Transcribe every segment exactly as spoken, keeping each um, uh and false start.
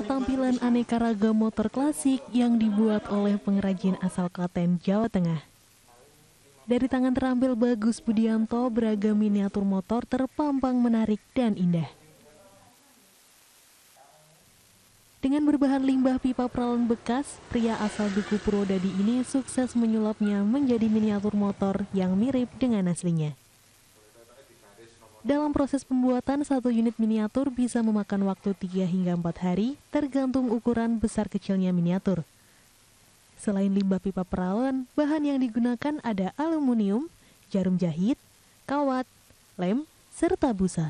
Inilah tampilan aneka ragam motor klasik yang dibuat oleh pengrajin asal Klaten, Jawa Tengah. Dari tangan terampil Bagus Budianto, beragam miniatur motor terpampang menarik dan indah. Dengan berbahan limbah pipa peralon bekas, pria asal Duku Purwodadi ini sukses menyulapnya menjadi miniatur motor yang mirip dengan aslinya. Dalam proses pembuatan, satu unit miniatur bisa memakan waktu tiga hingga empat hari, tergantung ukuran besar kecilnya miniatur. Selain limbah pipa peralon, bahan yang digunakan ada aluminium, jarum jahit, kawat, lem, serta busa.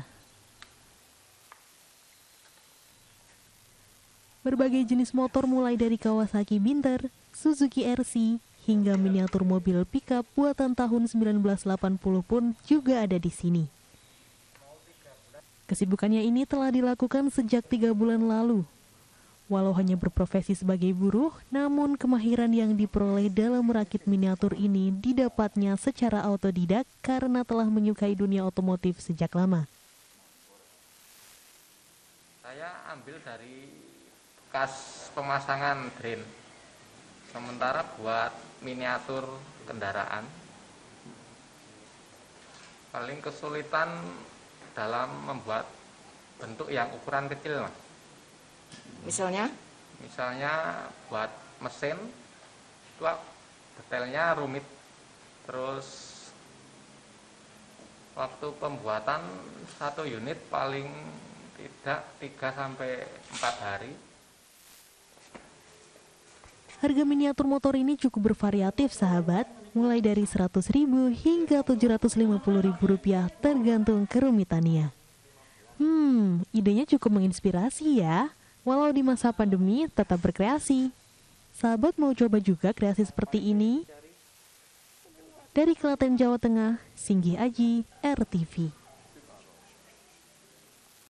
Berbagai jenis motor mulai dari Kawasaki Binter, Suzuki R C, hingga miniatur mobil pickup buatan tahun sembilan belas delapan puluh pun juga ada di sini. Kesibukannya ini telah dilakukan sejak tiga bulan lalu. Walau hanya berprofesi sebagai buruh, namun kemahiran yang diperoleh dalam merakit miniatur ini didapatnya secara autodidak karena telah menyukai dunia otomotif sejak lama. Saya ambil dari bekas pemasangan drain, sementara buat miniatur kendaraan paling kesulitan dalam membuat bentuk yang ukuran kecil, Mas. Misalnya? Misalnya buat mesin, itu detailnya rumit. Terus waktu pembuatan satu unit paling tidak tiga sampai empat hari. Harga miniatur motor ini cukup bervariatif, sahabat, mulai dari seratus ribu hingga tujuh ratus lima puluh ribu rupiah tergantung kerumitannya. Hmm, idenya cukup menginspirasi ya. Walau di masa pandemi tetap berkreasi. Sahabat mau coba juga kreasi seperti ini? Dari Klaten, Jawa Tengah, Singgih Aji, R T V.